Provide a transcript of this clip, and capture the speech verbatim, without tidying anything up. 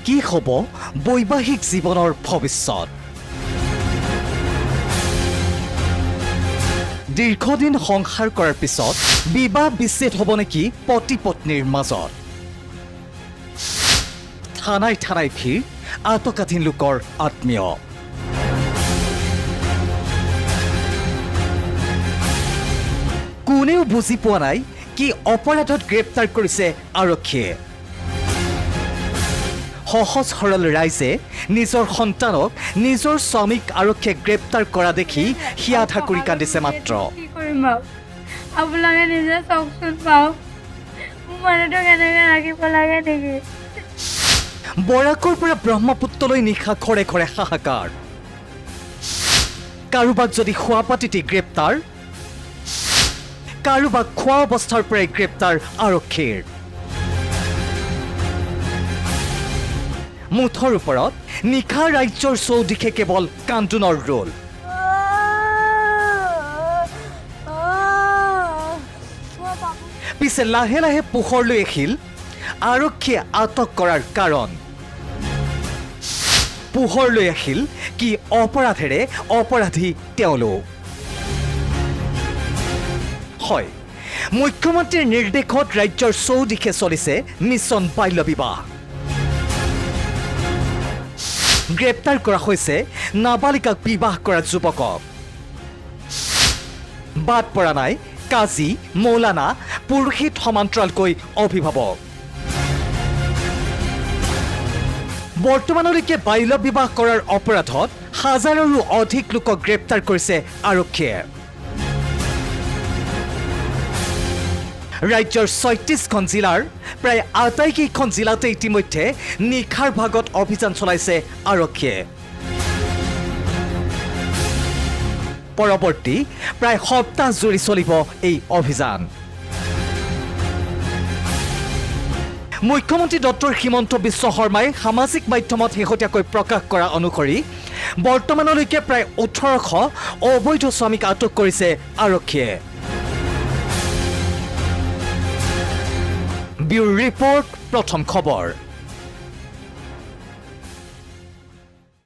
কি হ'ব বৈবাহিক জীৱনৰ ভৱিষ্যত দীৰ্ঘদিন সংসাৰ কৰাৰ পিছত বিবাহ বিচ্ছেদ হ'ব নেকি পতি পত্নীৰ মাজত থানাই থানাই ভিৰ আতকাঠীন লোকৰ আত্মীয় কোনেও বুজি পোৱা নাই কি অপৰাধত গ্ৰেপ্তাৰ কৰিছে আৰক্ষীয়ে সহজ সৰল ৰাইজে নিজৰ সন্তানক নিজৰ স্বামীক আৰক্ষীয়ে গ্ৰেপ্তাৰ কৰা দেখি হিয়া ঠাকুৰী কান্দিছে মাত্ৰ কি কৰিম আপোনালোকে নিজে চাওকচোন পাওঁ মানুহটো কেনেকৈ ৰাখিব লাগে নেকি বৰাকৰ পৰা ব্ৰহ্মপুত্ৰলৈ নিশা খৰে খৰে হাহাকাৰ কাৰোবাক যদি খোৱাপাতিতে গ্ৰেপ্তাৰ কাৰোবাক খোৱা অৱস্থাৰ পৰাই গ্ৰেপ্তাৰ আৰক্ষীৰ মুঠৰ ওপৰত নিশা ৰাজ্যৰ চৌদিশে কেৱল কান্দোনৰ ৰোল পিছে লাহে লাহে পোহৰলৈ আহিল আৰক্ষীয়ে আটক কৰাৰ কাৰণ পোহৰলৈ আহিল কি অপৰাধেৰে অপৰাধী তেওঁলোক হয় মুখ্যমন্ত্ৰীৰ নিৰ্দেশত ৰাজ্যৰ চৌদিশে চলিছে মিছন বাল্য বিবাহ গ্ৰেপ্তাৰ কৰা হৈছে নাবালিকাক বিবাহ কৰা যুৱকক বাদ পৰা নাই কাজী মৌলানা পুৰোহিত সমান্তৰালকৈ অভিভাৱক বৰ্তমানলৈকে বাল্য বিবাহ কৰাৰ অপৰাধত হাজাৰৰো অধিক লোকক গ্ৰেপ্তাৰ কৰিছে আৰক্ষীয়ে ৰাজ্যৰ ছয়ত্ৰিশখন জিলাৰ প্ৰায় আটাইকেইখন জিলাতে ইতিমধ্যে নিশাৰ ভাগত অভিযান চলাইছে আৰক্ষীয়ে পৰৱৰ্তী প্ৰায় সপ্তাহ জুৰি চলিব এই অভিযান মুখ্যমন্ত্ৰী ডক্টৰ হিমন্ত বিশ্ব শৰ্মাই সামাজিক মাধ্যমত শেহতীয়াকৈ প্ৰকাশ কৰা অনুসৰি বৰ্তমানলৈকে প্ৰায় ওঠৰশ অবৈধ শ্ৰমিক আটক কৰিছে আৰক্ষীয়ে ব্যুৰ ৰিপৰ্ট প্ৰথম খবৰ।